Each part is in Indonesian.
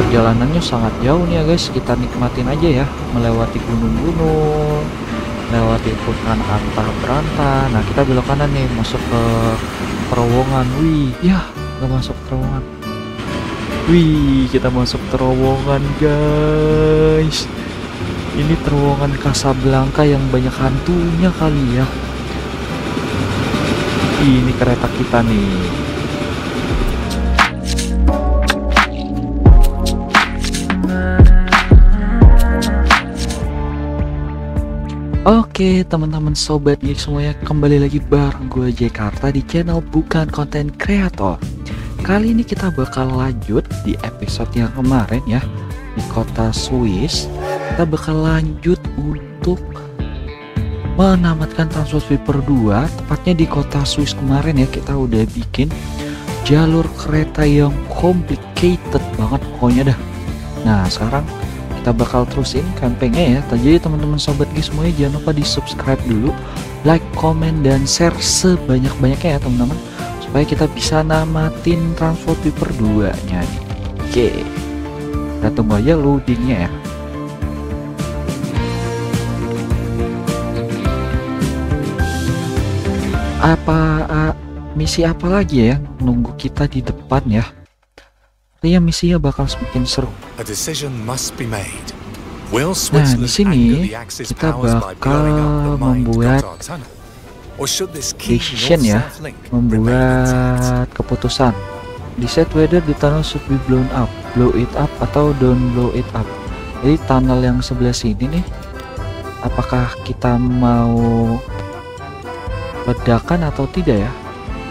perjalanannya sangat jauh nih ya guys, kita nikmatin aja ya, melewati gunung-gunung, melewati hutan antar berantah. Nah kita belok kanan nih, masuk ke terowongan. Wih ya, nggak masuk terowongan. Wih, kita masuk terowongan guys. Ini terowongan Casablanca yang banyak hantunya kali ya. Ini kereta kita nih. Oke teman-teman sobat geek semuanya, kembali lagi bareng gue Jakarta di channel Bukan Konten Kreator. Kali ini kita bakal lanjut di episode yang kemarin ya, di kota Swiss. Kita bakal lanjut untuk menamatkan Transport Sweeper 2, tepatnya di kota Swiss kemarin ya. Kita udah bikin jalur kereta yang complicated banget pokoknya dah. Nah sekarang kita bakal terusin campingnya ya. Jadi teman-teman sobat geek semuanya jangan lupa di subscribe dulu, like, komen, dan share sebanyak-banyaknya ya teman-teman, supaya kita bisa namatin Transport Sweeper 2 nya nih. Oke, kita tunggu aja loadingnya ya. Misi apa lagi ya nunggu kita di depan ya? Artinya misinya bakal semakin seru. Nah di sini kita bakal membuat decision ya, membuat keputusan. Decide whether the tunnel should be blown up, blow it up, atau don't blow it up. Jadi tunnel yang sebelah sini nih, apakah kita mau ledakan atau tidak ya?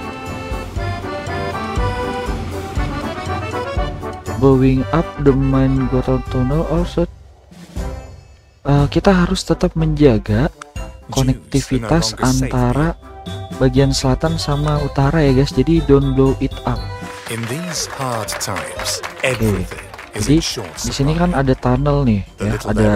Blowing up the main Gotham tunnel or should kita harus tetap menjaga konektivitas antara bagian selatan sama utara ya guys. Jadi don't blow it up. Jadi di sini kan ada tunnel nih ya,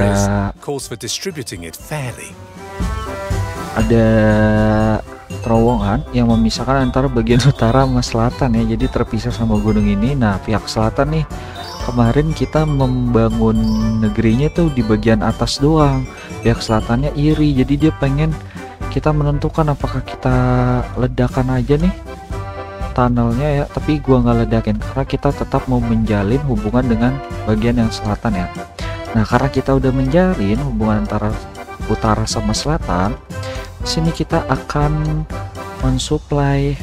ada terowongan yang memisahkan antara bagian utara sama selatan ya, jadi terpisah sama gunung ini. Nah pihak selatan nih, kemarin kita membangun negerinya tuh di bagian atas doang, pihak selatannya iri, jadi dia pengen kita menentukan apakah kita ledakan aja nih tunnelnya ya, tapi gua nggak ledakin karena kita tetap mau menjalin hubungan dengan bagian yang selatan ya. Nah karena kita udah menjalin hubungan antara utara sama selatan, sini kita akan mensuplai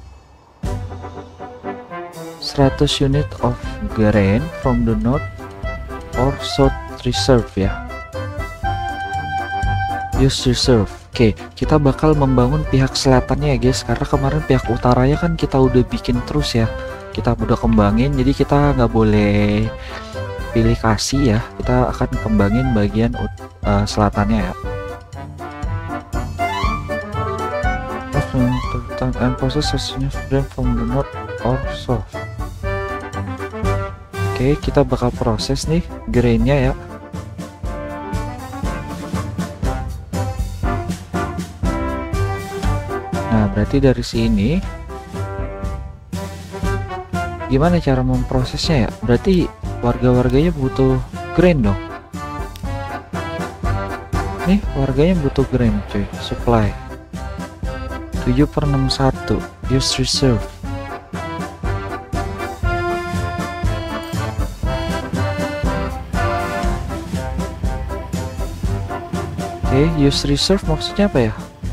100 unit of grain from the north or south reserve ya. Use reserve. Oke, kita bakal membangun pihak selatannya ya guys, karena kemarin pihak utaranya kan kita udah bikin terus ya, kita udah kembangin, jadi kita nggak boleh pilih kasih ya, kita akan kembangin bagian selatannya ya. And process hasilnya from the north or south. Oke, kita bakal proses nih grainnya ya. Nah berarti dari sini gimana cara memprosesnya ya? Berarti warga-warganya butuh grain dong. Nih warganya butuh grain cuy, supply 7/61, use reserve. Oke, use reserve maksudnya apa ya?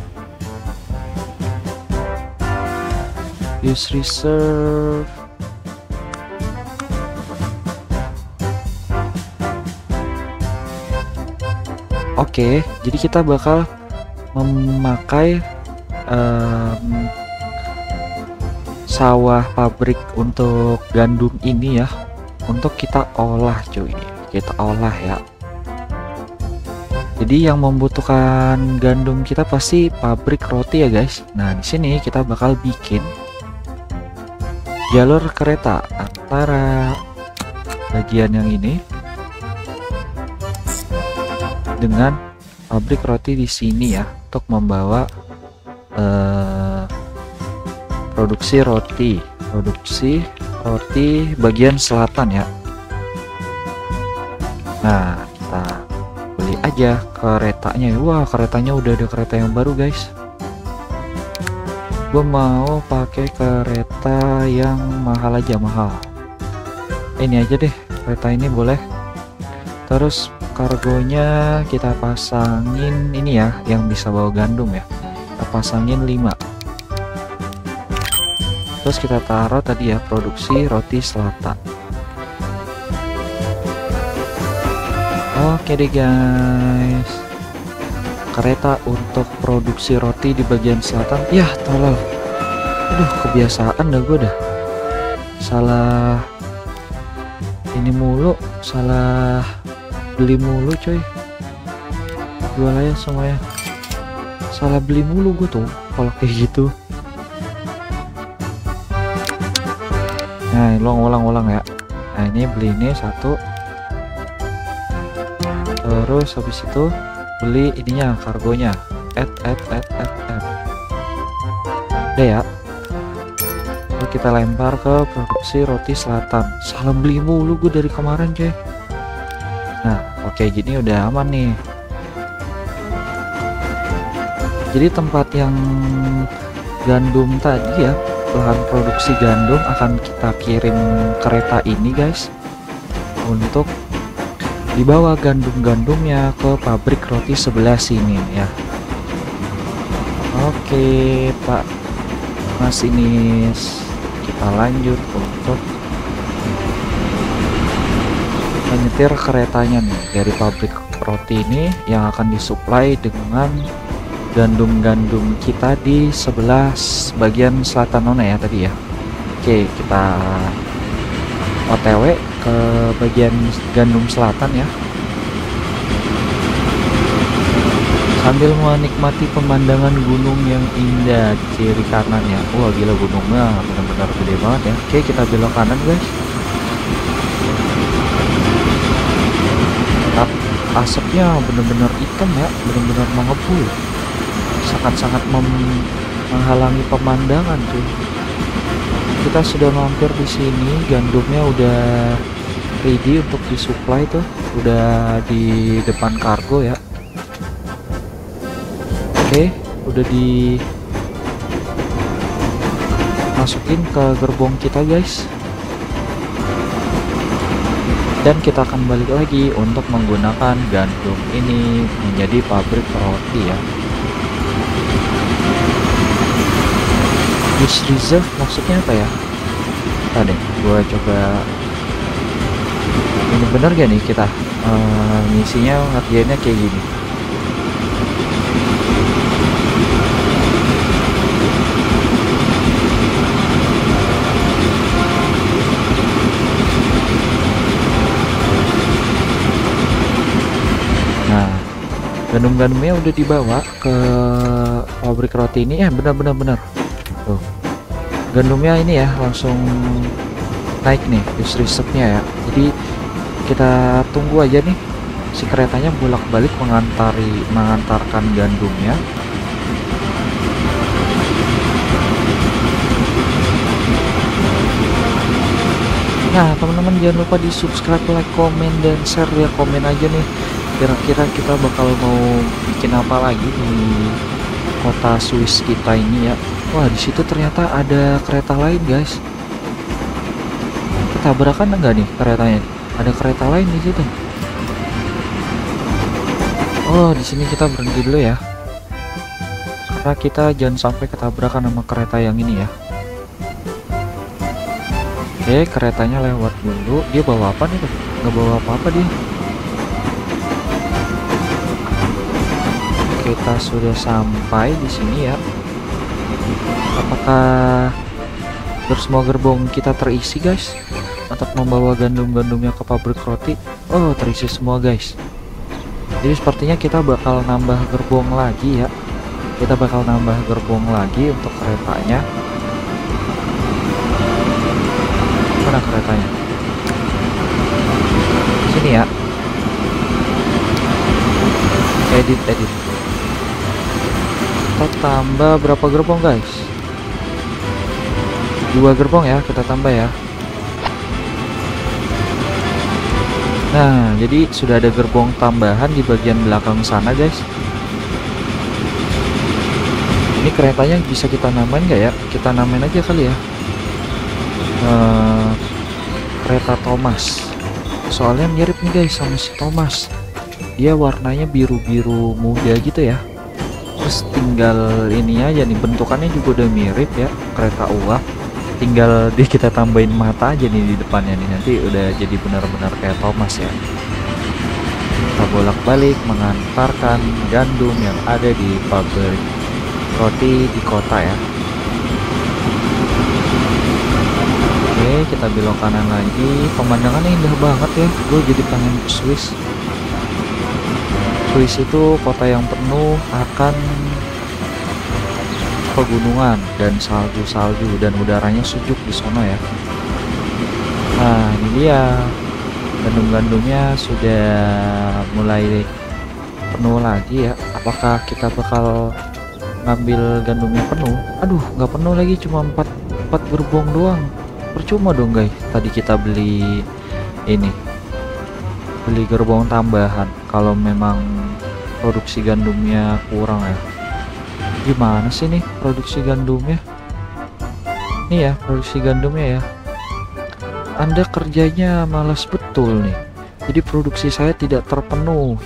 Use reserve oke, jadi kita bakal memakai sawah pabrik untuk gandum ini ya, untuk kita olah cuy, kita olah ya. Jadi yang membutuhkan gandum kita pasti pabrik roti ya guys. Nah di sini kita bakal bikin jalur kereta antara bagian yang ini dengan pabrik roti di sini ya, untuk membawa produksi roti bagian selatan ya. Nah, kita beli aja keretanya. Wah, keretanya udah ada kereta yang baru guys. Gue mau pakai kereta yang mahal aja, mahal. Ini aja deh, kereta ini boleh. Terus kargonya kita pasangin ini ya, yang bisa bawa gandum ya. Kita pasangin 5. Terus kita taruh tadi ya, produksi roti selatan. Oke deh guys, kereta untuk produksi roti di bagian selatan. Ya tolol, aduh kebiasaan dah gue dah, salah ini mulu, salah beli mulu coy, jual aja semuanya, salah beli mulu gue tuh kalau kayak gitu. Nah ulang ya. Nah ini beli ini 1, terus habis itu beli ininya, kargonya, add. Udah ya. Lalu kita lempar ke produksi roti selatan. Salah beli mulu gue dari kemarin coy. Nah oke, gini udah aman nih. Jadi tempat yang gandum tadi ya, bahan produksi gandum akan kita kirim kereta ini guys, untuk dibawa gandum-gandumnya ke pabrik roti sebelah sini ya. Oke Pak Masinis, kita lanjut untuk menyetir keretanya nih dari pabrik roti ini yang akan disuplai dengan gandum-gandum kita di sebelah bagian selatan Nona ya tadi ya. Oke, kita OTW ke bagian gandum selatan ya, sambil menikmati pemandangan gunung yang indah di kiri kanan ya. Wah gila, gunungnya benar-benar gede banget ya. Oke, kita belok kanan guys. Asapnya benar-benar hitam ya, benar-benar mengepul, sangat-sangat menghalangi pemandangan tuh. Kita sudah mampir di sini, gandumnya udah ready untuk disuplai tuh, udah di depan kargo ya. Oke, udah dimasukin ke gerbong kita guys. Dan kita akan balik lagi untuk menggunakan gandum ini menjadi pabrik roti ya. Use reserve maksudnya apa ya? Tadi gua coba, ini bener gak nih kita ngisinya, ngerjainnya kayak gini. Nah gandum-gandumnya udah dibawa ke pabrik roti ini ya, benar-benar tuh. Gandumnya ini ya langsung naik nih use reserve-nya ya. Jadi kita tunggu aja nih si keretanya bolak-balik mengantarkan gandumnya. Nah teman-teman jangan lupa di subscribe, like, komen, dan share ya. Komen aja nih kira-kira kita bakal mau bikin apa lagi di kota Swiss kita ini ya. Wah di situ ternyata ada kereta lain guys. Ketabrakan enggak nih keretanya? Ada kereta lain di situ. Oh di sini kita berhenti dulu ya, karena kita jangan sampai ketabrakan sama kereta yang ini ya. Oke, keretanya lewat dulu. Dia bawa apa nih tuh? Nggak bawa apa-apa dia. Kita sudah sampai di sini ya. Apakah semua gerbong kita terisi guys untuk membawa gandum-gandumnya ke pabrik roti? Oh terisi semua guys. Jadi sepertinya kita bakal nambah gerbong lagi ya. Kita bakal nambah gerbong lagi untuk keretanya. Mana keretanya? Sini ya. Edit. Kita tambah berapa gerbong guys? 2 gerbong ya, kita tambah ya. Nah, jadi sudah ada gerbong tambahan di bagian belakang sana, guys. Ini keretanya bisa kita namain nggak ya? Kita namain aja kali ya. Kereta Thomas. Soalnya mirip nih guys sama si Thomas. Dia warnanya biru-biru muda gitu ya. Terus tinggal ini aja nih, bentukannya juga udah mirip ya, kereta uap. Tinggal kita tambahin mata aja nih di depannya nih, nanti udah jadi benar-benar kayak Thomas ya. Kita bolak-balik mengantarkan gandum yang ada di pabrik roti di kota ya. Oke, kita belok kanan lagi. Pemandangannya indah banget ya, gue jadi pengen ke Swiss. Swiss itu kota yang penuh akan pegunungan dan salju-salju, dan udaranya sejuk di sana ya. Nah, ini dia, gandum-gandumnya sudah mulai penuh lagi ya. Apakah kita bakal ngambil gandumnya penuh? Aduh, nggak penuh lagi, cuma 4 gerbong doang. Percuma dong guys, tadi kita beli ini, beli gerbong tambahan. Kalau memang produksi gandumnya kurang ya. Gimana sih nih produksi gandumnya? Nih ya, produksi gandumnya ya. Anda kerjanya malas betul nih. Jadi produksi saya tidak terpenuhi.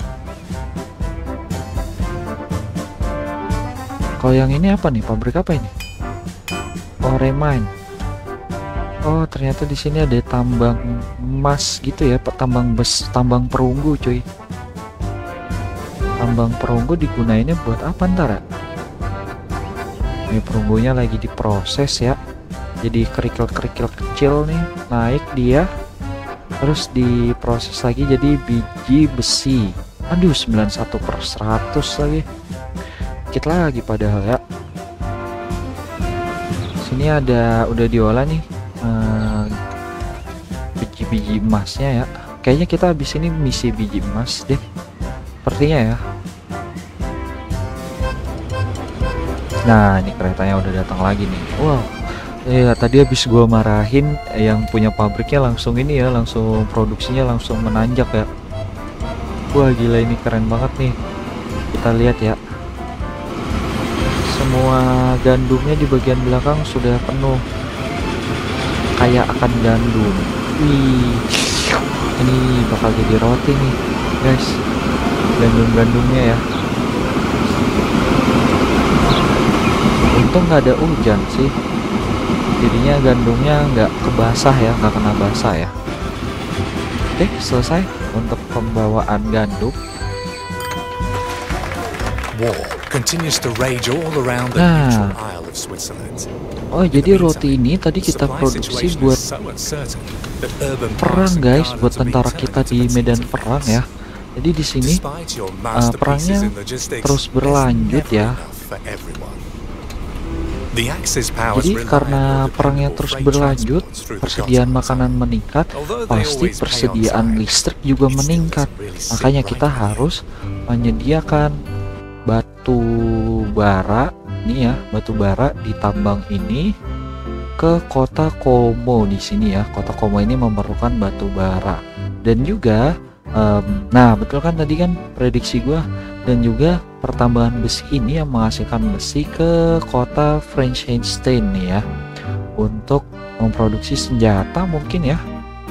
Kalau yang ini apa nih? Pabrik apa ini? Oh, Remine. Oh, ternyata di sini ada tambang emas gitu ya, tambang perunggu, cuy. Tambang perunggu digunainnya buat apa ntar ya? Ini perunggunya lagi diproses ya, jadi kerikil-kerikil kecil nih, naik dia, terus diproses lagi jadi biji besi. Aduh, 91/100 lagi, dikit lagi padahal ya. Sini ada udah diolah nih biji-biji emasnya ya. Kayaknya kita habis ini misi biji emas deh, sepertinya ya. Nah, ini keretanya udah datang lagi nih. Wow, ya tadi habis gua marahin yang punya pabriknya langsung ini ya, langsung produksinya langsung menanjak ya. Wah, gila, ini keren banget nih. Kita lihat ya, semua gandumnya di bagian belakang sudah penuh, kayak akan gandum. Wih, ini bakal jadi roti nih guys, gandum-gandumnya ya. Untung nggak ada hujan sih, jadinya gandumnya nggak kebasah ya, nggak kena basah ya. Oke, selesai untuk pembawaan gandum. Nah, oh jadi roti ini tadi kita produksi buat perang guys, buat tentara kita di medan perang ya. Jadi di sini perangnya terus berlanjut ya. Jadi karena perangnya terus berlanjut, persediaan makanan meningkat, pasti persediaan listrik juga meningkat. Makanya kita harus menyediakan batu bara nih ya, batu bara di tambang ini ke kota Como di sini ya. Kota Como ini memerlukan batu bara, dan juga nah betul kan tadi kan prediksi gua, dan juga pertambangan besi ini yang menghasilkan besi ke kota Frankenstein nih ya, untuk memproduksi senjata mungkin ya.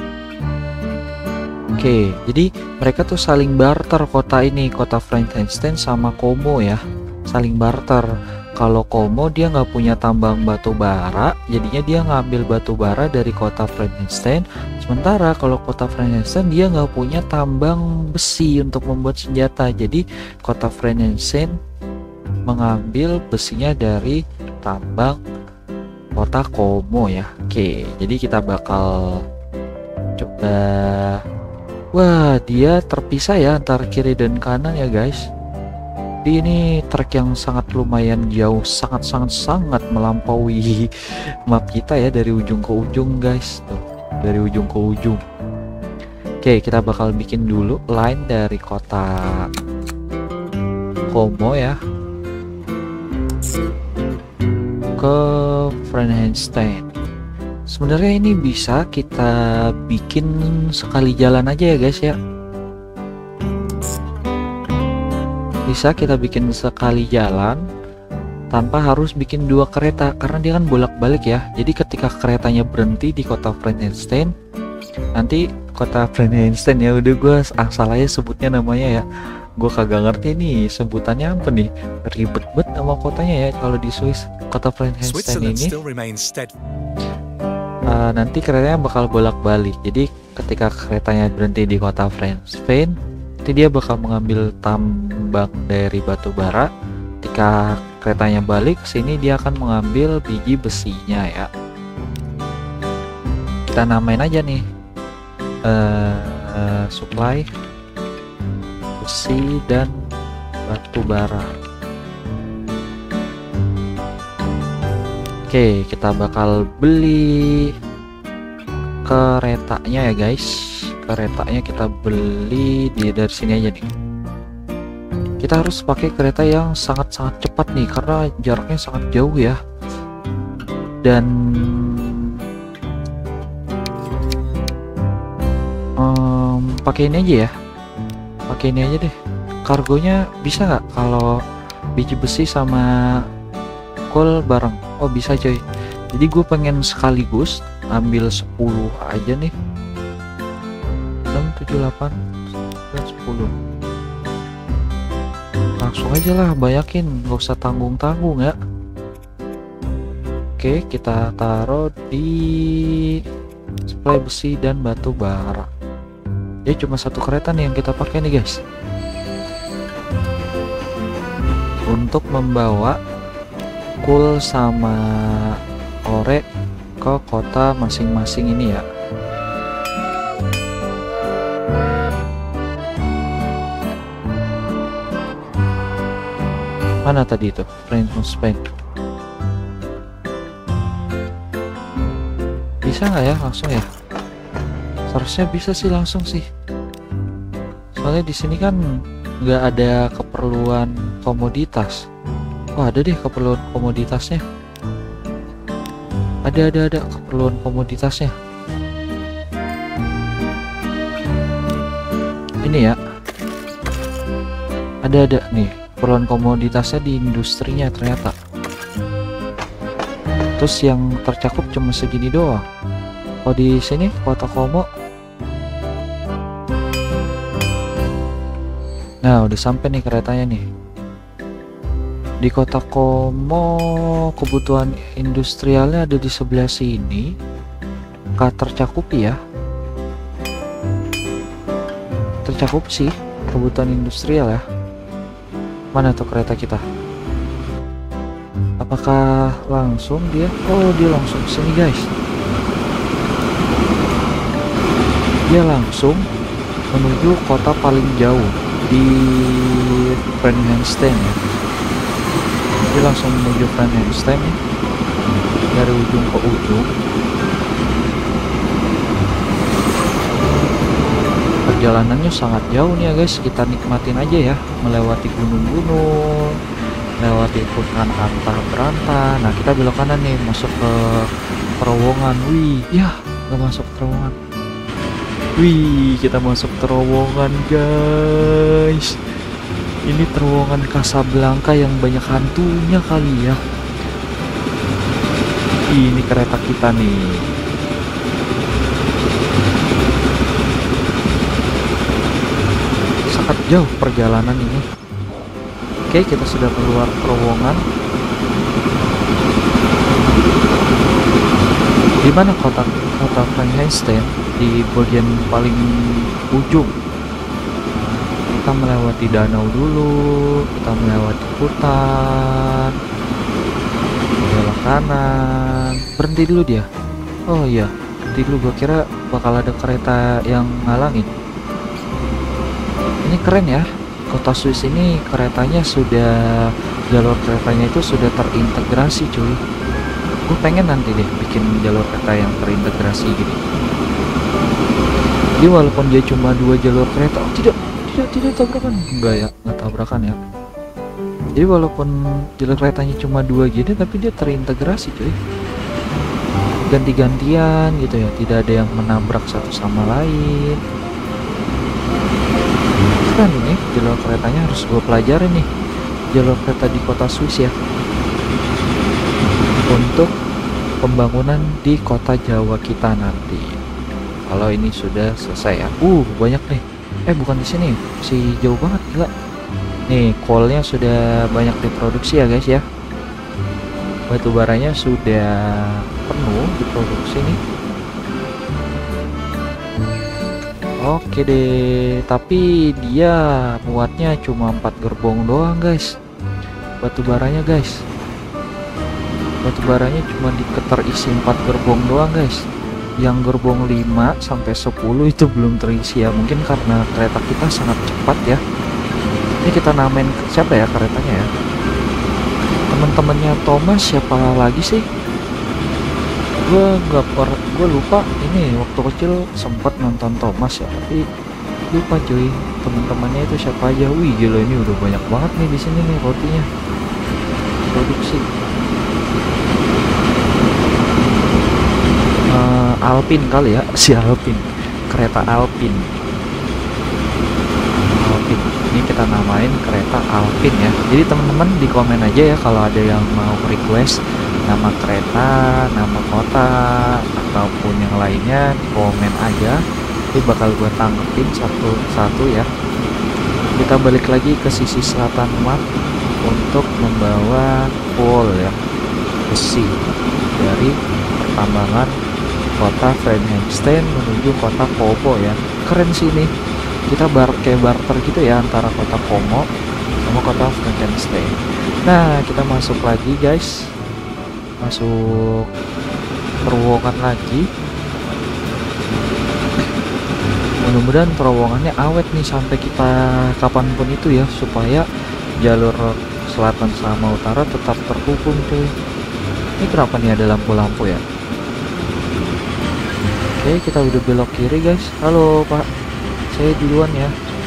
Oke, jadi mereka tuh saling barter, kota ini, kota Frankenstein sama Como ya, saling barter. Kalau Como dia nggak punya tambang batu bara, jadinya dia ngambil batu bara dari kota Frankenstein. Sementara kalau kota Frankenstein dia nggak punya tambang besi untuk membuat senjata, jadi kota Frankenstein mengambil besinya dari tambang kota Como ya. Oke, jadi kita bakal coba. Wah, dia terpisah ya antara kiri dan kanan ya guys. Jadi ini trek yang sangat lumayan jauh, sangat melampaui map kita ya, dari ujung ke ujung guys. Tuh, dari ujung ke ujung. Oke, kita bakal bikin dulu line dari kota Como ya ke Frankenstein. Sebenarnya ini bisa kita bikin sekali jalan aja ya guys ya. Bisa kita bikin sekali jalan tanpa harus bikin dua kereta, karena dia kan bolak-balik ya. Jadi ketika keretanya berhenti di kota Frankenstein, nanti kota Frankenstein ya, udah gue asal aja sebutnya namanya ya. Gue kagak ngerti nih sebutannya apa nih, ribet banget sama kotanya ya kalau di Swiss. Kota Frankenstein ini nanti keretanya bakal bolak-balik. Jadi ketika keretanya berhenti di kota Frankenstein, nanti dia bakal mengambil tambang dari batu bara. Ketika keretanya balik ke sini, dia akan mengambil biji besinya ya. Kita namain aja nih supply besi dan batu bara. Oke, kita bakal beli keretanya ya guys. Keretanya kita beli dari sini aja nih. Kita harus pakai kereta yang sangat-sangat cepat nih, karena jaraknya sangat jauh ya. Dan pakai ini aja ya. Pakai ini aja deh. Kargonya bisa nggak kalau biji besi sama coal bareng? Oh bisa coy. Jadi gue pengen sekaligus ambil 10 aja nih. 6, 7, 8, 9, 10. Langsung aja lah, banyakin, nggak usah tanggung-tanggung ya. Oke, kita taruh di supply besi dan batu bara. Ya cuma satu kereta nih yang kita pakai nih guys, untuk membawa coal sama ore ke kota masing-masing ini ya. Mana tadi itu? Frankenstein. Bisa nggak ya langsung ya? Seharusnya bisa sih langsung sih. Soalnya di sini kan nggak ada keperluan komoditas. Oh ada deh keperluan komoditasnya. Ada keperluan komoditasnya. Ini ya. Ada nih. Keperluan komoditasnya di industrinya ternyata. Terus yang tercakup cuma segini doang. Oh di sini kota Como. Nah udah sampai nih keretanya nih. Di kota Como kebutuhan industrialnya ada di sebelah sini. Gak tercakupi ya. Tercakup sih kebutuhan industrial ya. Mana tuh kereta kita? Apakah langsung dia? Oh dia langsung sini guys. Dia langsung menuju kota paling jauh di Frankenstein ya. Dia langsung menuju Frankenstein ya. Dari ujung ke ujung. Perjalanannya sangat jauh nih ya guys, kita nikmatin aja ya, melewati gunung-gunung, melewati hutan antar berantah. Nah kita belok kanan nih, masuk ke terowongan. Wih, ya nggak masuk terowongan. Wih, kita masuk terowongan guys. Ini terowongan Casablanca yang banyak hantunya kali ya. Ini kereta kita nih. Sangat jauh perjalanan ini. Oke, kita sudah keluar terowongan. Di mana kota Frankenstein? Di bagian paling ujung. Kita melewati danau dulu, kita melewati hutan, belok kanan, berhenti dulu dia. Oh iya, berhenti dulu. Gua kira bakal ada kereta yang ngalangin. Ini keren ya, kota Swiss ini keretanya sudah, jalur keretanya itu sudah terintegrasi cuy. Gue pengen nanti deh bikin jalur kereta yang terintegrasi gini. Jadi walaupun dia cuma 2 jalur kereta, oh tidak tabrakan, enggak ya, nggak tabrakan ya. Jadi walaupun jalur keretanya cuma 2 gini, tapi dia terintegrasi cuy. ganti-gantian gitu ya, tidak ada yang menabrak satu sama lain. Kan ini jalur keretanya harus gue pelajarin nih, jalur kereta di kota Swiss ya, untuk pembangunan di kota Jawa kita nanti kalau ini sudah selesai ya. Banyak nih, bukan di sini si jauh banget gila nih. Coalnya sudah banyak diproduksi ya guys ya, batu baranya sudah penuh diproduksi nih. Oke deh, tapi dia muatnya cuma 4 gerbong doang guys, batu baranya guys. Batu baranya cuma terisi 4 gerbong doang guys. Yang gerbong 5 sampai 10 itu belum terisi ya, mungkin karena kereta kita sangat cepat ya. Ini kita namain siapa ya keretanya ya, teman-temannya Thomas siapa lagi sih, gue lupa. Ini waktu kecil sempat nonton Thomas ya, tapi lupa cuy teman-temannya itu siapa aja. Wih gila, ini udah banyak banget nih di sini nih rotinya produksi. Alpin kali ya, si Alpin, kereta Alpin. Ini kita namain kereta Alpin ya. Jadi teman-teman di komen aja ya kalau ada yang mau request nama kereta, nama kota, ataupun yang lainnya, komen aja. Itu bakal gue tanggepin satu-satu ya. Kita balik lagi ke sisi selatan map untuk membawa coal ya, besi dari pertambangan kota Frankenstein menuju kota Como ya. Keren sih ini, kita kayak barter gitu ya antara kota Como sama kota Frankenstein. Nah kita masuk lagi guys, masuk terowongan lagi. Mudah-mudahan terowongannya awet nih sampai kita kapanpun itu ya, supaya jalur selatan sama utara tetap terhubung tuh. Ini kenapa nih ada lampu-lampu ya? Oke, kita udah belok kiri guys. Halo pak, saya duluan ya.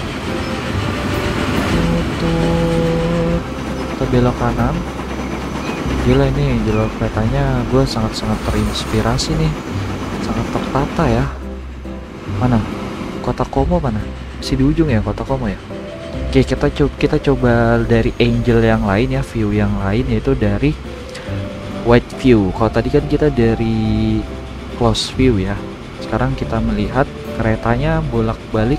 Kita belok kanan. Gila ini jalur keretanya gue sangat-sangat terinspirasi nih, sangat tertata ya. Mana kota Como, mana si di ujung ya kota Como ya. Oke, kita coba dari angle yang lain ya, view yang lain, yaitu dari wide view. Kalau tadi kan kita dari close view ya, sekarang kita melihat keretanya bolak-balik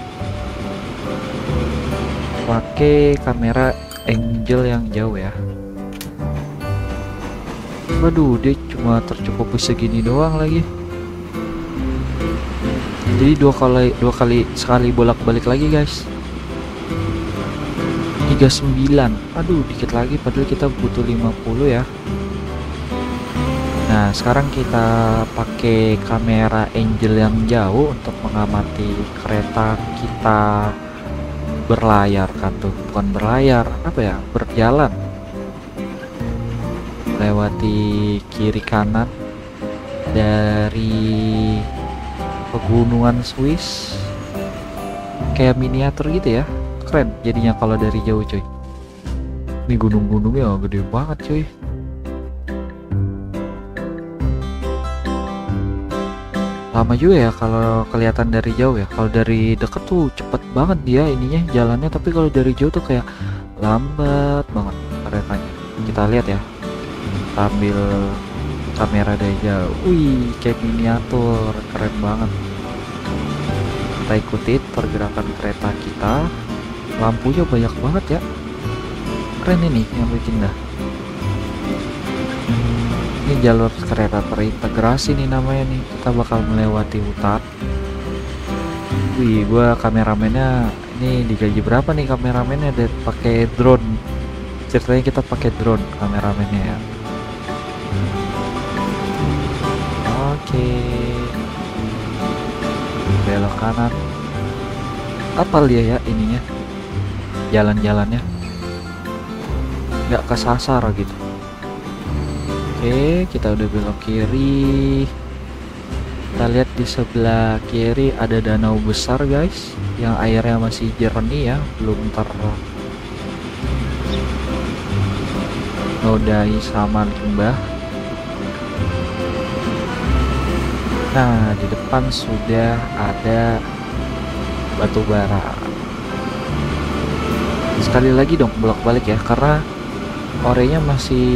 pakai kamera angle yang jauh ya. Waduh, dia cuma tercukupi segini doang lagi. Jadi sekali bolak-balik lagi guys. 39. Aduh, dikit lagi padahal kita butuh 50 ya. Nah, sekarang kita pakai kamera angle yang jauh untuk mengamati kereta kita berlayar kan tuh. Bukan berlayar, apa ya? Berjalan. Lewati kiri kanan dari pegunungan Swiss. Kayak miniatur gitu ya. Keren jadinya kalau dari jauh cuy. Ini gunung-gunungnya gede banget cuy. Lama juga ya kalau kelihatan dari jauh ya. Kalau dari deket tuh cepet banget dia ininya jalannya, tapi kalau dari jauh tuh kayak lambat banget keretanya. Kita lihat ya, ambil kamera dari jauh. Wih, kayak miniatur, keren banget. Kita ikutin pergerakan kereta kita. Lampunya banyak banget ya, keren ini yang bikin dah. Ini jalur kereta terintegrasi nih namanya nih. Kita bakal melewati hutan. Wih, gua kameramennya ini digaji berapa nih kameramennya? Dan pakai drone. Ceritanya kita pakai drone kameramennya ya. Oke. Belok kanan. Apa dia ya ininya? Jalan-jalannya nggak kesasar gitu. Oke, kita udah belok kiri. Kita lihat di sebelah kiri ada danau besar guys, yang airnya masih jernih ya, belum ternodai sama limbah. Nah, di depan sudah ada batu bara. Sekali lagi dong bolak-balik ya, karena orenya masih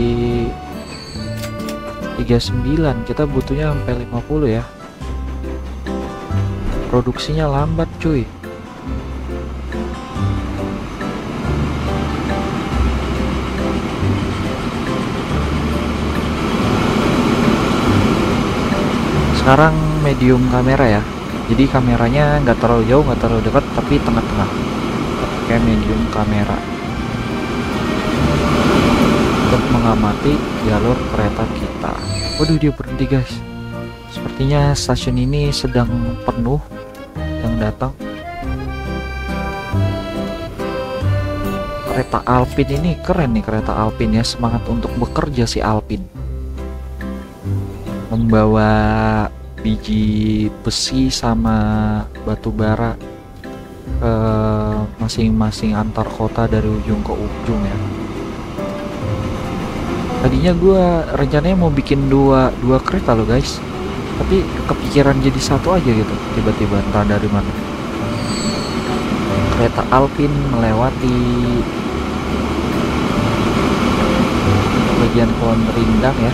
39, kita butuhnya sampai 50 ya. Produksinya lambat cuy. Sekarang medium kamera ya, jadi kameranya nggak terlalu jauh nggak terlalu dekat, tapi tengah-tengah, pakai medium kamera untuk mengamati jalur kereta kita. Waduh, dia berhenti guys, sepertinya stasiun ini sedang penuh yang datang. Kereta Alpin ini keren nih, kereta Alpin ya, semangat untuk bekerja si Alpin, membawa biji besi sama batu bara ke masing-masing antar kota dari ujung ke ujung ya. Tadinya gue rencananya mau bikin dua kereta loh guys, tapi kepikiran jadi satu aja gitu, tiba-tiba entah dari mana. Kereta Alpin melewati bagian pohon rindang ya.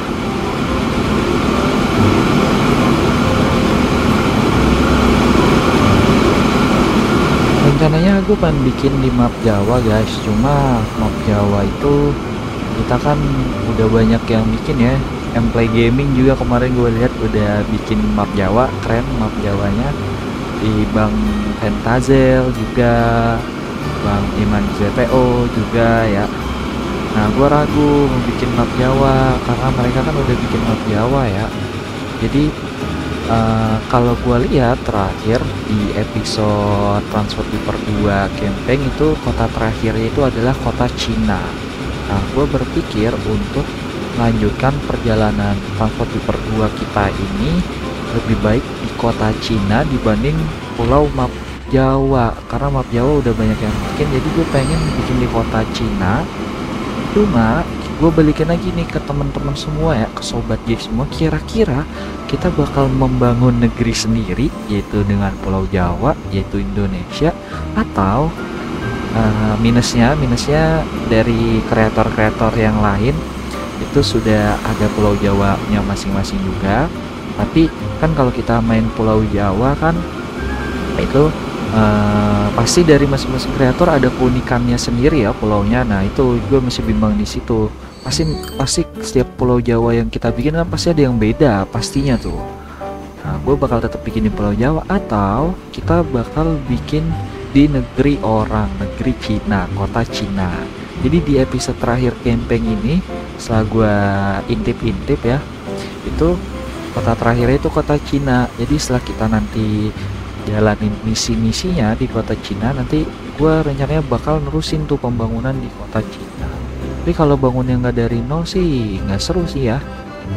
Rencananya gue pengen bikin di map Jawa guys, cuma map Jawa itu kita kan udah banyak yang bikin ya. Mplay Gaming juga kemarin gue lihat udah bikin map Jawa, keren map Jawanya, di Bang Pentazel juga, Bang Iman ZPO juga ya. Nah, gue ragu mau bikin map Jawa karena mereka kan udah bikin map Jawa ya. Jadi kalau gue lihat terakhir di episode Transport Viper 2 campaign itu, kota terakhirnya itu adalah kota Cina. Nah, gue berpikir untuk melanjutkan perjalanan Transport Viper 2 kita ini lebih baik di kota Cina dibanding pulau map Jawa, karena map Jawa udah banyak yang bikin, jadi gue pengen bikin di kota Cina. Cuma gue balikin lagi nih ke teman-teman semua ya, ke sobat G semua, kira-kira kita bakal membangun negeri sendiri yaitu dengan Pulau Jawa, yaitu Indonesia, atau minusnya dari kreator-kreator yang lain itu sudah ada Pulau Jawanya masing-masing juga. Tapi kan kalau kita main Pulau Jawa kan itu pasti dari masing-masing kreator ada keunikannya sendiri ya pulaunya. Nah, itu gue masih bimbang di situ. Pasti setiap Pulau Jawa yang kita bikin kan pasti ada yang beda pastinya tuh. Nah, gue bakal tetap bikin di Pulau Jawa, atau kita bakal bikin di negeri orang, negeri Cina, kota Cina. Jadi di episode terakhir campaign ini, setelah gue intip-intip ya, itu kota terakhir itu kota Cina. Jadi setelah kita nanti jalanin misi-misinya di kota Cina, nanti gue rencananya bakal nerusin tuh pembangunan di kota Cina. Tapi kalau bangunnya nggak dari nol sih nggak seru sih ya.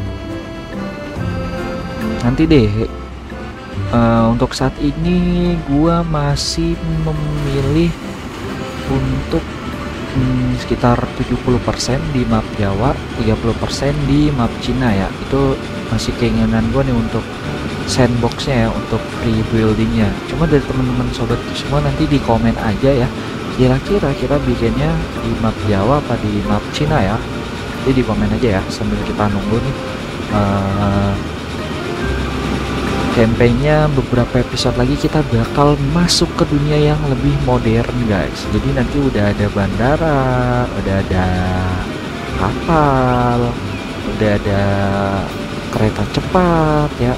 Nanti deh. Untuk saat ini gue masih memilih untuk sekitar 70% di map Jawa, 30% di map Cina ya. Itu masih keinginan gue nih untuk sandboxnya ya, untuk free buildingnya. Cuma dari teman-teman sobat semua nanti di komen aja ya, kira-kira kita bikinnya di map Jawa apa di map Cina ya. Jadi di komen aja ya, sambil kita nunggu nih campaignnya. Beberapa episode lagi kita bakal masuk ke dunia yang lebih modern guys. Jadi nanti udah ada bandara, udah ada kapal, udah ada kereta cepat ya.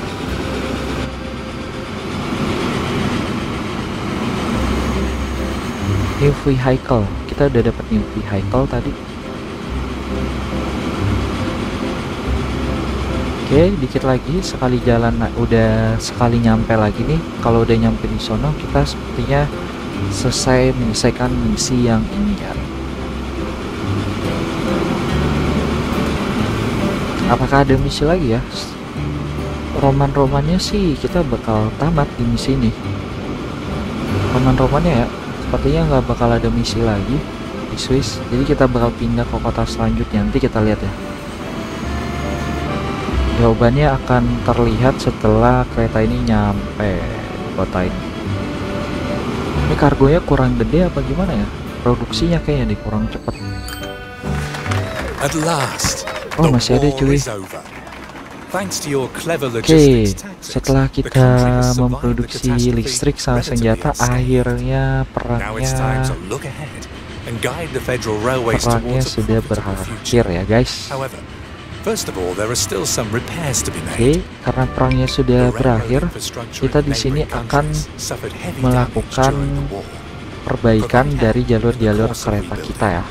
New vehicle, kita udah dapat new vehicle tadi. Oke, dikit lagi sekali jalan, udah sekali nyampe lagi nih. Kalau udah nyampe di sono, kita sepertinya selesai menyelesaikan misi yang ini ya. Apakah ada misi lagi ya? Roman-romannya sih kita bakal tamat di misi ini. Roman-romannya ya, sepertinya nggak bakal ada misi lagi di Swiss. Jadi kita bakal pindah ke kota selanjutnya, nanti kita lihat ya. Jawabannya akan terlihat setelah kereta ini nyampe kota ini. Ini kargonya kurang gede apa gimana ya? Produksinya kayaknya kurang cepet. Oh, masih ada cuy. Oke, setelah kita memproduksi listrik sama senjata, akhirnya perangnya sudah berakhir ya guys. Oke, karena perangnya sudah berakhir, kita di sini akan melakukan perbaikan dari jalur-jalur kereta kita ya.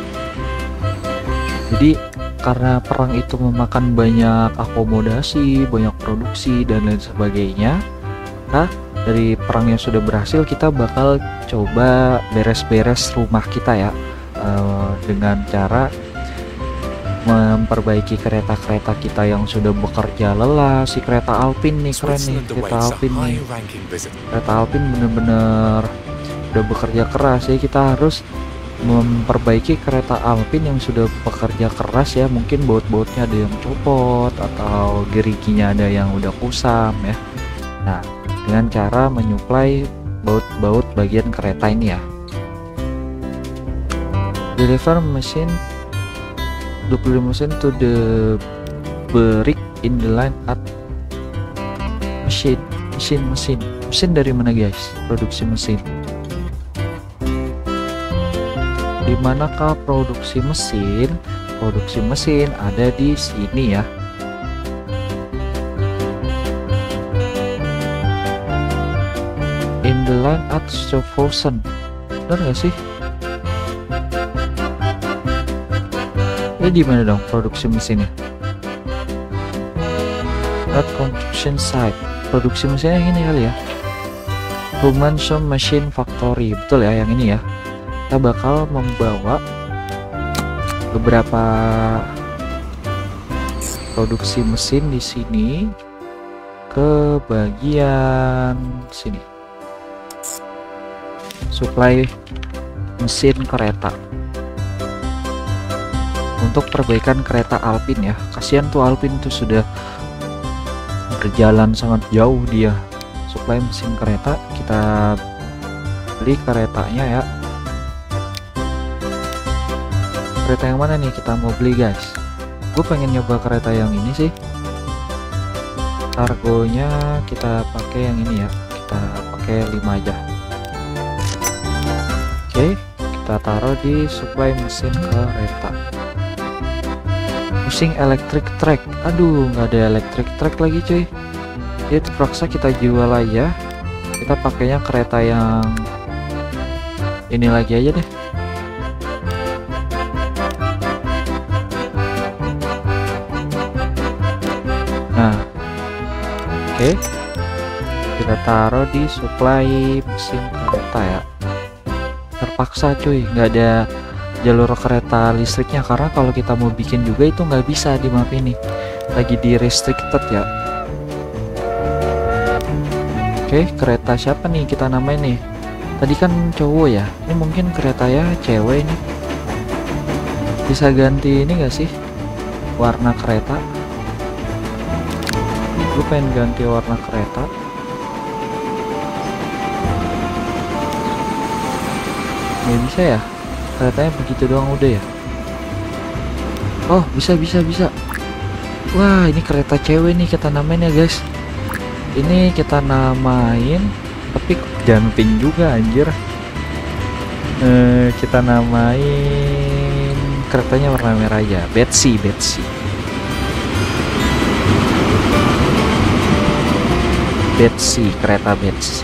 Jadi karena perang itu memakan banyak akomodasi, banyak produksi dan lain sebagainya, dari perang yang sudah berhasil kita bakal coba beres-beres rumah kita ya, dengan cara memperbaiki kereta-kereta kita yang sudah bekerja lelah. Si kereta Alpin nih keren nih, kereta Alpin bener-bener udah bekerja keras ya. Kita harus memperbaiki kereta Alpin yang sudah bekerja keras ya. Mungkin baut-bautnya ada yang copot atau geriginya ada yang udah kusam ya. Nah, dengan cara menyuplai baut-baut bagian kereta ini ya. Deliver mesin 25% to the brick in the line at mesin dari mana guys? Produksi mesin. Di manakah produksi mesin? Produksi mesin ada di sini ya. In the line at Stuyvesant. Benar nggak sih? Ini di mana dong produksi mesinnya? At construction site. Produksi mesinnya yang ini kali ya. Humansum Machine Factory. Betul ya yang ini ya. Kita bakal membawa beberapa produksi mesin di sini ke bagian sini. Supply mesin kereta. Untuk perbaikan kereta Alpin ya. Kasihan tuh Alpin tuh sudah berjalan sangat jauh dia. Supply mesin kereta, kita beli keretanya ya. Kereta yang mana nih kita mau beli guys? Gue pengen nyoba kereta yang ini sih. Kargonya kita pakai yang ini ya. Kita pakai 5 aja. Oke, kita taruh di supply mesin kereta. Pusing electric track. Aduh, nggak ada electric track lagi cuy. Jadi terpaksa kita jual aja. Kita pakainya kereta yang ini lagi aja deh. Nah, oke, kita taruh di supply mesin kereta ya. Terpaksa cuy, nggak ada jalur kereta listriknya, karena kalau kita mau bikin juga itu nggak bisa di map ini, lagi di restricted ya. Oke, kereta siapa nih kita namain nih? Tadi kan cowok ya, ini mungkin kereta ya cewek ini. Bisa ganti ini nggak sih warna kereta? Gue pengen ganti warna kereta. Nggak bisa ya? Keretanya begitu doang udah ya. Oh, bisa. Wah, ini kereta cewek nih kita namain ya guys. Ini kita namain, tapi jumping juga anjir. Kita namain keretanya warna merah aja, Betsy. Kereta Betsy.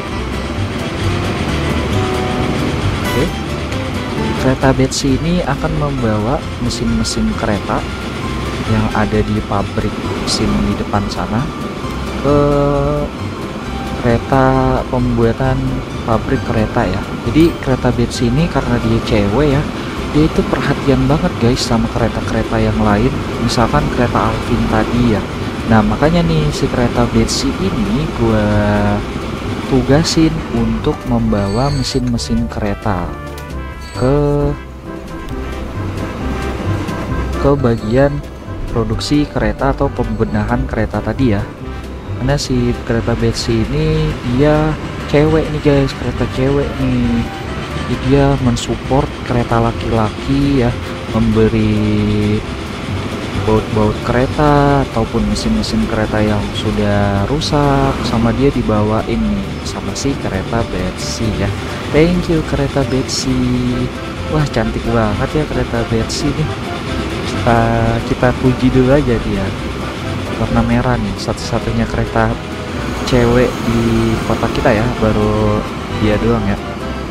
Oke. Kereta Betsy ini akan membawa mesin-mesin kereta yang ada di pabrik mesin di depan sana ke kereta pembuatan pabrik kereta ya. Jadi kereta Betsy ini karena dia cewek ya, dia itu perhatian banget guys sama kereta-kereta yang lain. Misalkan kereta Alvin tadi ya. Nah makanya nih si kereta Betsy ini gua tugasin untuk membawa mesin-mesin kereta ke bagian produksi kereta atau pembenahan kereta tadi ya. Karena si kereta Betsy ini dia cewek nih guys, kereta cewek nih. Jadi dia mensupport kereta laki-laki ya, memberi baut-baut kereta ataupun mesin-mesin kereta yang sudah rusak sama dia dibawain nih sama si kereta Betsy ya. Thank you kereta Betsy. Wah cantik banget ya kereta Betsy nih. Kita puji dulu aja dia. Warna merah nih, satu-satunya kereta cewek di kota kita ya, baru dia doang ya.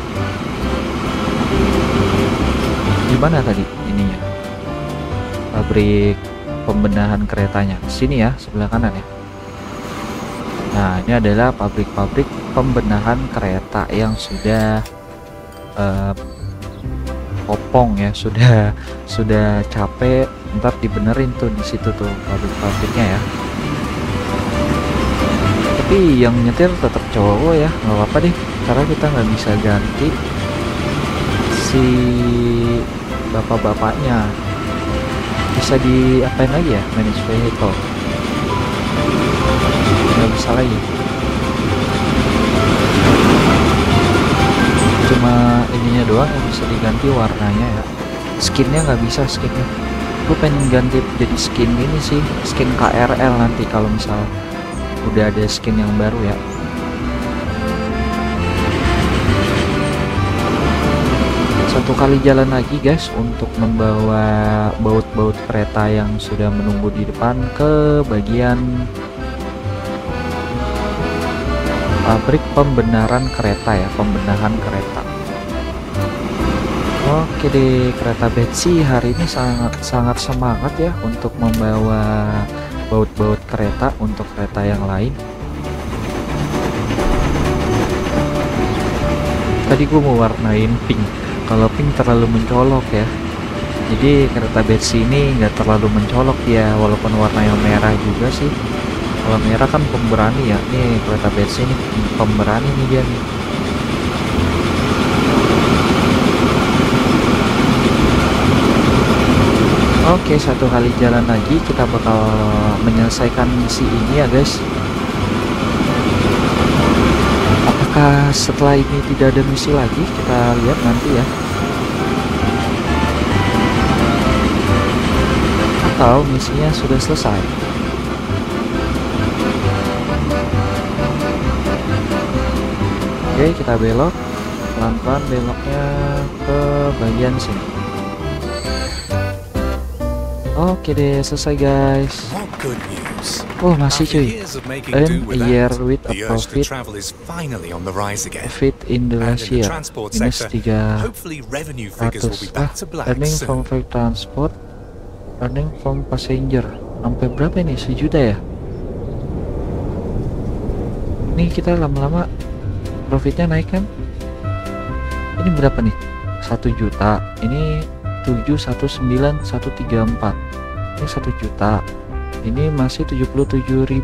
Gimana tadi ininya? Pabrik pembenahan keretanya sini ya, sebelah kanan ya. Nah ini adalah pabrik-pabrik pembenahan kereta yang sudah kopong ya, sudah capek, ntar dibenerin tuh di situ tuh pabrik-pabriknya ya. Tapi yang nyetir tetap cowok ya, nggak apa-apa deh, karena kita nggak bisa ganti si bapak-bapaknya. Bisa diapain lagi ya, manage vehicle nggak bisa lagi, cuma ininya doang yang bisa diganti warnanya ya. Skinnya nggak bisa, skinnya gue pengen ganti jadi skin ini sih, skin KRL nanti kalau misal udah ada skin yang baru ya. Satu kali jalan lagi guys untuk membawa baut-baut kereta yang sudah menunggu di depan ke bagian pabrik pembenaran kereta ya, pembenahan kereta. Oke deh, kereta Betsy hari ini sangat semangat ya untuk membawa baut-baut kereta untuk kereta yang lain. Tadi gue mau warnain pink, kalau pink terlalu mencolok ya. Jadi kereta Betsy ini nggak terlalu mencolok ya, walaupun warnanya merah juga sih. Kalau merah kan pemberani ya, nih kereta Betsy ini pemberani nih dia nih. Oke, satu kali jalan lagi kita bakal menyelesaikan misi ini ya guys. Apakah setelah ini tidak ada misi lagi? Kita lihat nanti ya. Atau misinya sudah selesai. Oke, kita belok pelan-pelan, beloknya ke bagian sini. Oke deh, selesai guys. Oh masih cuy. And a year with a profit in the last year minus 300. Earning from public transport, earning from passenger. Sampai berapa ini? 1 juta ya? Nih kita lama-lama profitnya naik kan? Ini berapa nih? 1 juta. Ini 719.134. Ini 1 juta. Ini masih 77.000.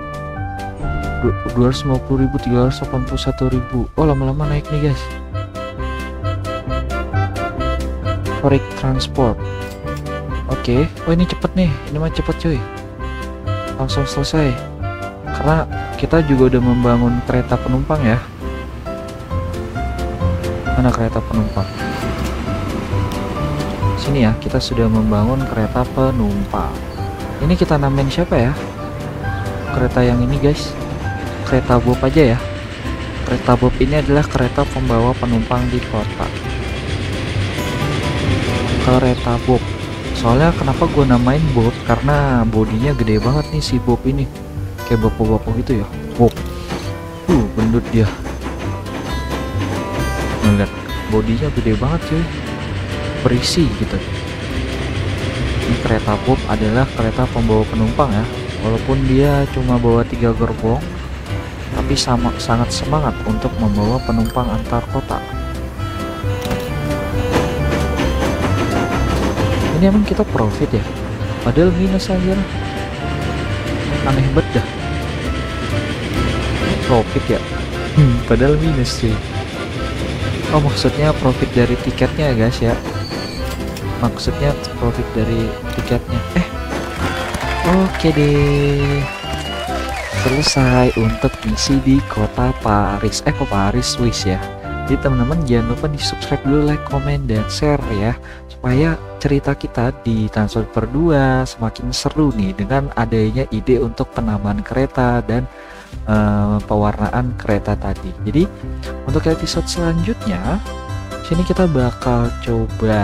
250.381.000. Oh lama-lama naik nih guys. Forex transport. Oke. Oh ini cepet nih. Ini mah cepet cuy. Langsung selesai. Karena kita juga udah membangun kereta penumpang ya. Mana kereta penumpang? Sini ya, kita sudah membangun kereta penumpang. Ini kita namain siapa ya? Kereta yang ini guys, kereta Bob aja ya. Kereta Bob ini adalah kereta pembawa penumpang di kota. Kereta Bob. Soalnya kenapa gue namain Bob? Karena bodinya gede banget nih si Bob ini. Kayak bapak-bapak gitu ya. Bob. Gendut dia. Ngeliat bodinya gede banget cuy. Berisi gitu. Ini kereta Bob adalah kereta pembawa penumpang ya. Walaupun dia cuma bawa 3 gerbong, tapi sangat semangat untuk membawa penumpang antar kota. Ini emang kita profit ya, padahal minus aja. Aneh banget dah. Profit ya, padahal minus sih. Oh maksudnya profit dari tiketnya ya guys ya. Maksudnya profit dari tiketnya. Oke deh, selesai untuk misi di kota Paris. Kok Paris, Swiss ya. Jadi teman-teman jangan lupa di subscribe dulu, like, komen, dan share ya, supaya cerita kita di Transporter 2 semakin seru nih dengan adanya ide untuk penambahan kereta dan pewarnaan kereta tadi. Jadi untuk episode selanjutnya sini kita bakal coba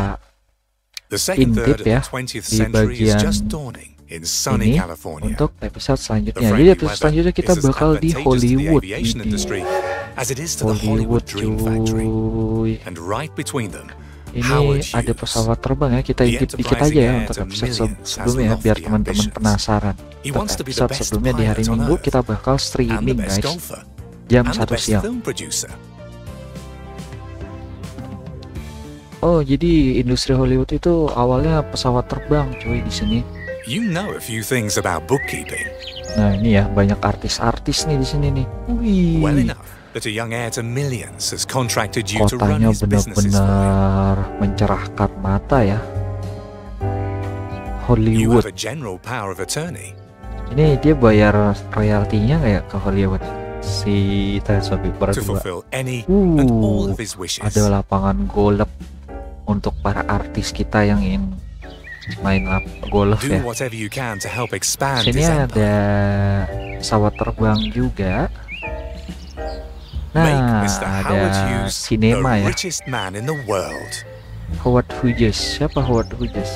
intip ya di bagian ini untuk episode selanjutnya. Jadi episode selanjutnya kita bakal di Hollywood, Hollywood cuy. Ini ada pesawat terbang ya, kita intip dikit aja ya untuk episode sebelumnya biar teman-teman penasaran. Untuk episode sebelumnya di hari Minggu kita bakal streaming guys, jam 1 siang. Oh, jadi industri Hollywood itu awalnya pesawat terbang cuy di sini. Nah, ini ya banyak artis-artis nih di sini nih. Wih. Kotanya benar-benar mencerahkan mata ya. Hollywood. Ini dia bayar royaltinya nggak ya ke Hollywood? Si Transporter 2. Ada lapangan golf untuk para artis kita yang ingin main golf ya. Sini ada pesawat terbang juga. Nah, ada sinema ya. Howard Hughes. Siapa Howard Hughes?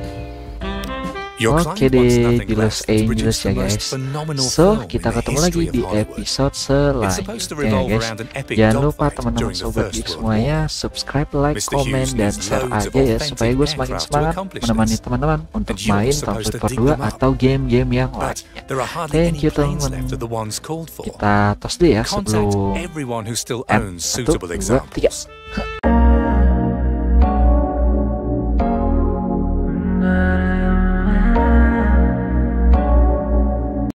Oke deh, di Los Angeles ya guys. So, kita ketemu lagi di episode selanjutnya guys. Jangan lupa teman-teman sobat geek semuanya subscribe, like, komen, dan share aja ya, supaya gue semakin semangat menemani teman-teman untuk main Transporter 2 atau game-game yang lainnya. Thank you teman-teman. Kita tos deh ya sebelum M1, 2, 3.